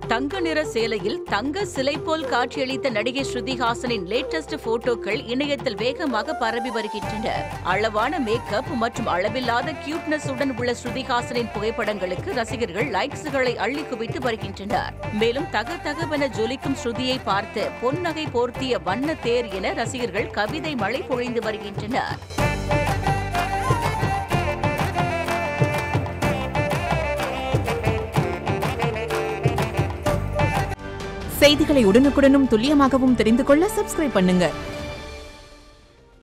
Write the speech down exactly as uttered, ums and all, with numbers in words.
தங்க நிற சேலையில் தங்க சிலை போல் காட்சியளித்த நடிகை ஸ்ருதிஹாசனின் லேட்டஸ்ட் போட்டோக்கள் இணையத்தில் வேகமாக பரவி வருகின்றன. அளவான மேக்கப் மற்றும் அளவில்லாத கியூட்னஸ் உடன் உள்ள ஸ்ருதிஹாசனின் புகைப்படங்களுக்கு ரசிகர்கள் லைக்ஸ்களை அள்ளி குவித்து வருகின்றனர். மேலும் தக தகவென ஜொலிக்கும் ஸ்ருதியை பார்த்து பொன்னகை போர்த்திய வண்ண தேர் என ரசிகர்கள் கவிதை மழை பொழிந்து வருகின்றனர். செய்திகளை உடனுக்குடனும் துல்லியமாகவும் தெரிந்து கொள்ள சப்ஸ்கிரைப் பண்ணுங்க.